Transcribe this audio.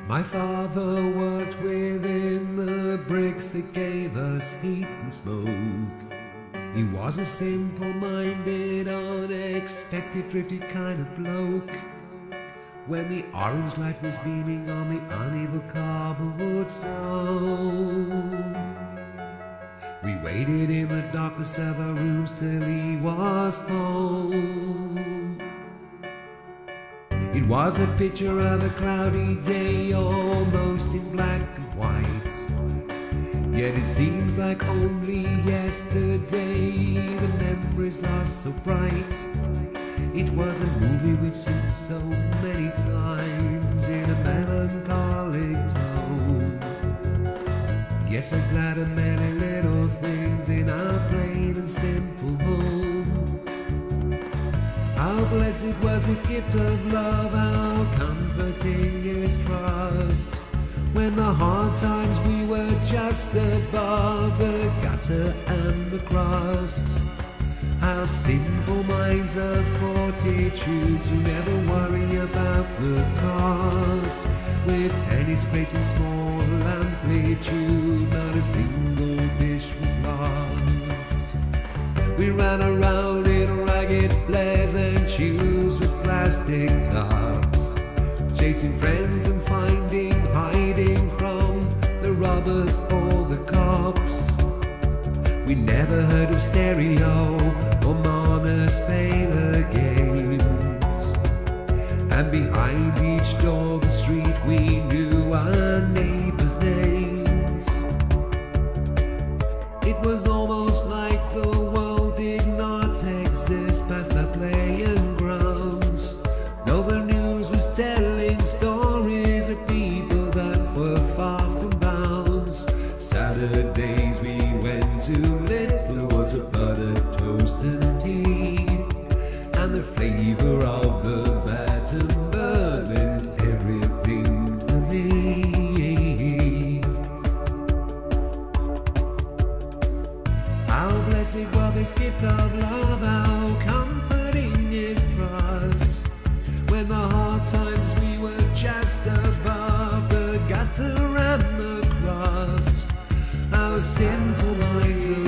My father worked within the bricks that gave us heat and smoke. He was a simple-minded, unexpected, drifty kind of bloke. When the orange light was beaming on the uneven cardboard stone, we waited in the darkness of our rooms till he was home. It was a picture of a cloudy day, almost in black and white. Yet it seems like only yesterday, the memories are so bright. It was a movie we'd seen so many times in a melancholic tone. Yet so glad of many little things in our plain and simple home. How blessed was his gift of love, how comforting his trust. When the hard times we were just above the gutter and the crust. How simple minds of fortitude to never worry about the cost. With pennies great and small amplitude, not a single dish was lost. We ran around in ragged flares and shoes with plastic tops, chasing friends and hiding from the robbers or the cops. We never heard of stereo or monosphaler games, and behind each door of the street we knew our neighbors' names. It was almost like the world did not exist past the playing grounds. No, the news was telling stories of people that were far from bounds. Saturdays we went to Little Water, butter, toast and tea, and the flavor of the batter meant everything to me. How blessed was this gift of love, how comforting his trust. When the hard times we were just above the gutter and the crust. How simple minds